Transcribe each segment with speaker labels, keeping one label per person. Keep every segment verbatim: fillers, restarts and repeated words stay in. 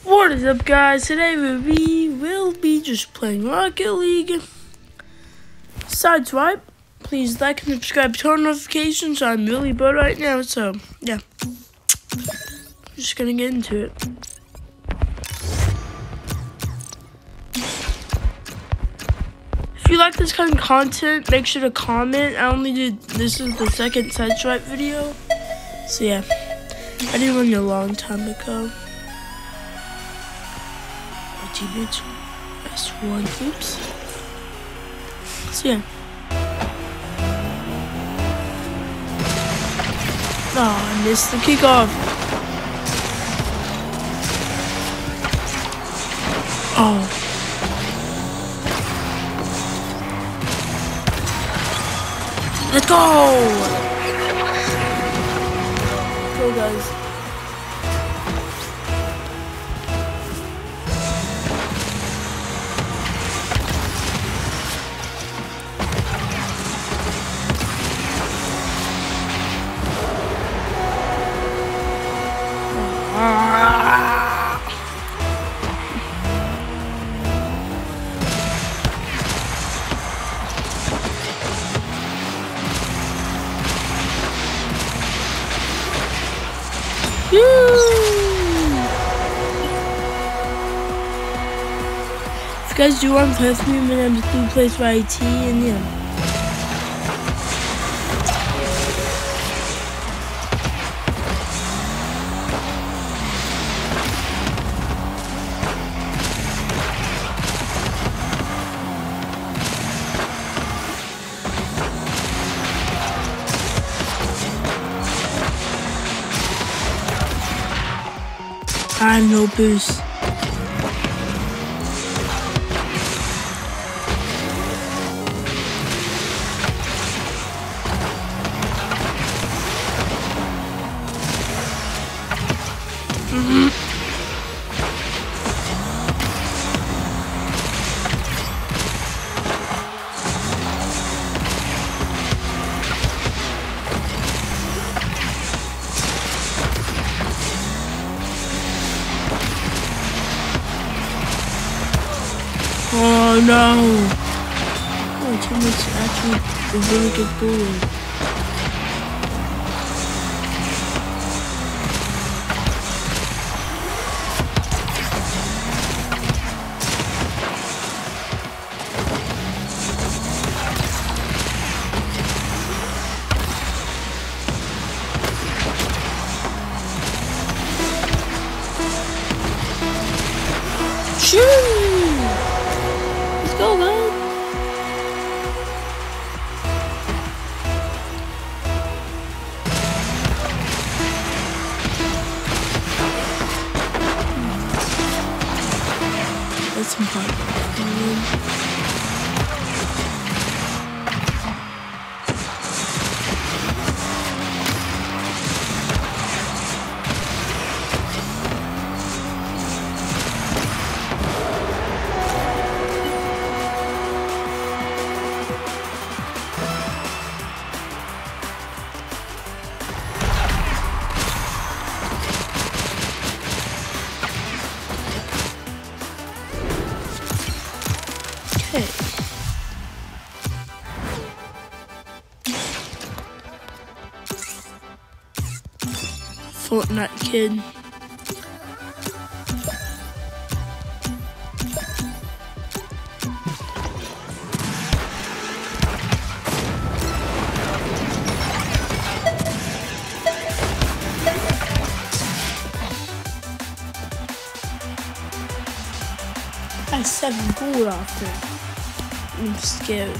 Speaker 1: What is up, guys? Today we will be just playing Rocket League. Sideswipe. Please like and subscribe, turn on notifications. I'm really bored right now, so yeah. I'm just gonna get into it. If you like this kind of content, make sure to comment. I only did this is the second Sideswipe video, so yeah. I did one a long time ago. My teammates S one. Oops. So yeah. Oh, I missed the kickoff. Oh. Let's go! Go, guys. If you guys do want to play with me, my name is Blue Plays by I T, and yeah. I have no boost. Oh no! My teammate's actually a really good goalie. Shoot! Go, go. That's some fun. Okay. Fortnite kid. I have seven gold after. I'm scared.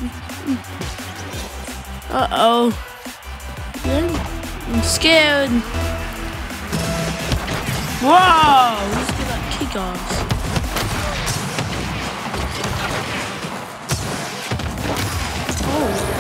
Speaker 1: Uh oh. I'm scared. Whoa! Let's get that kickoffs. Oh.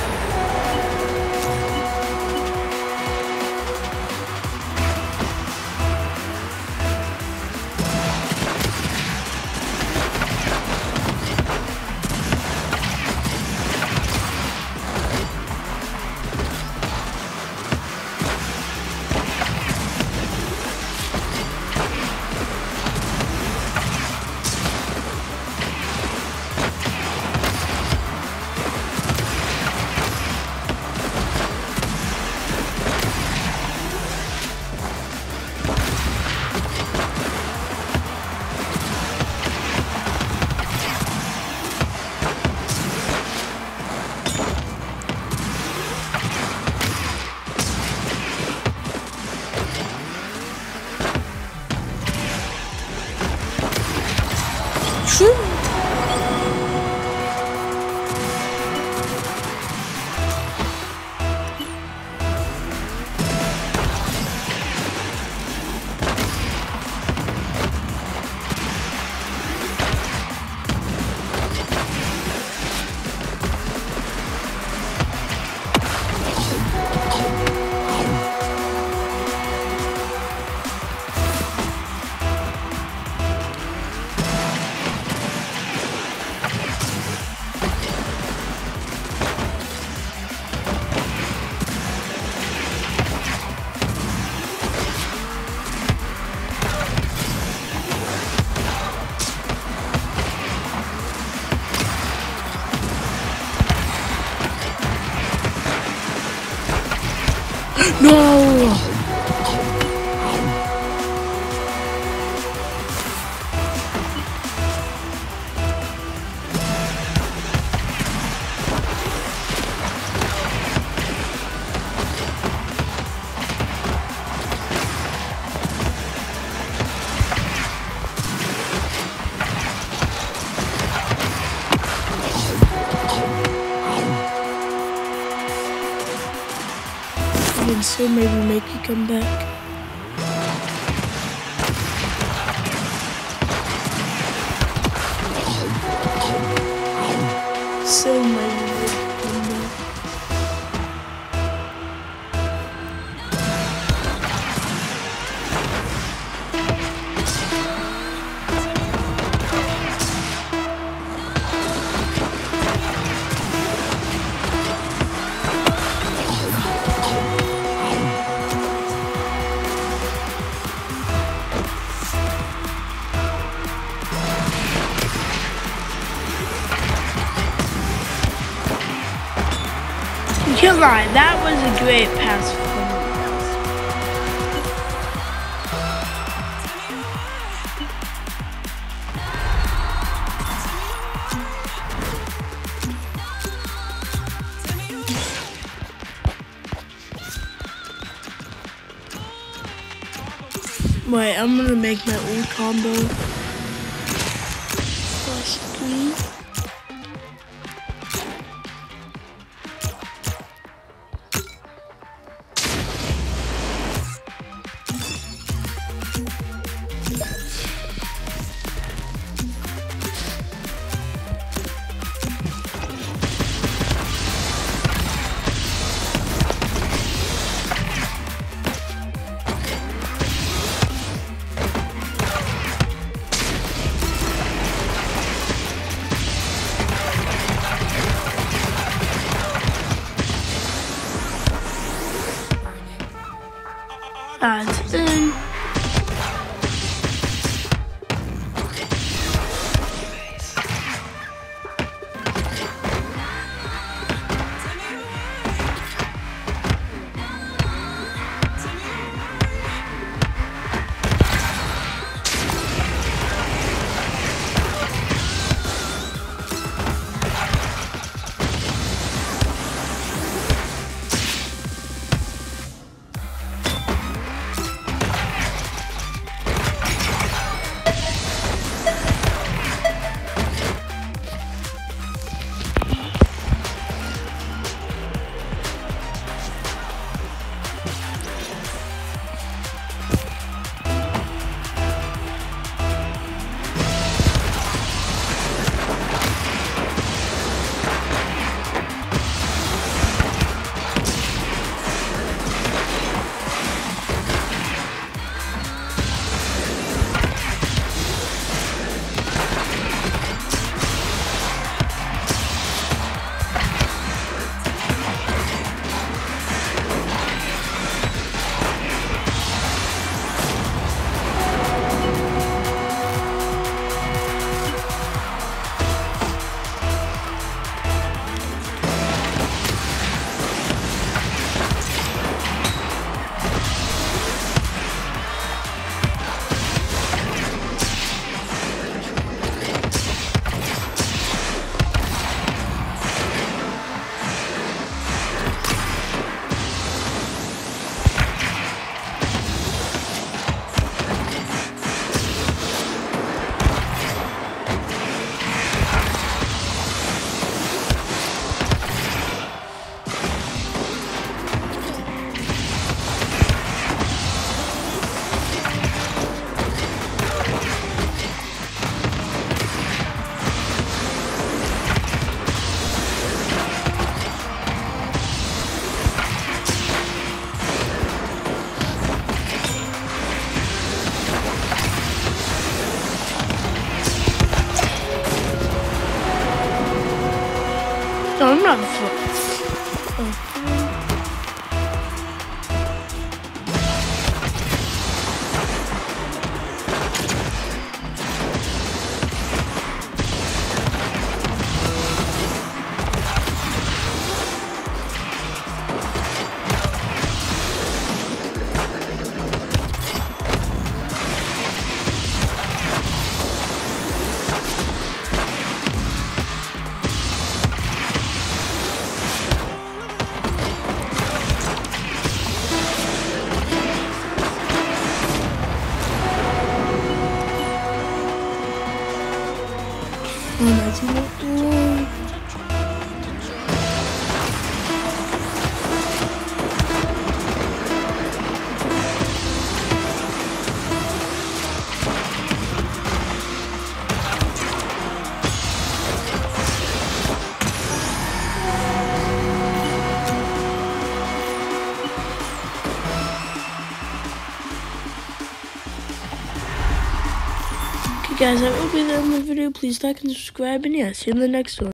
Speaker 1: True. No! I can still maybe make you come back. Still maybe make you come back. You can't lie, that was a great pass from Wait, I'm gonna make my old combo. Plus three. I'm not fu- oh. Oh, that's not good. Okay guys, that will be the end of the video. Please like and subscribe, and yeah, see you in the next one.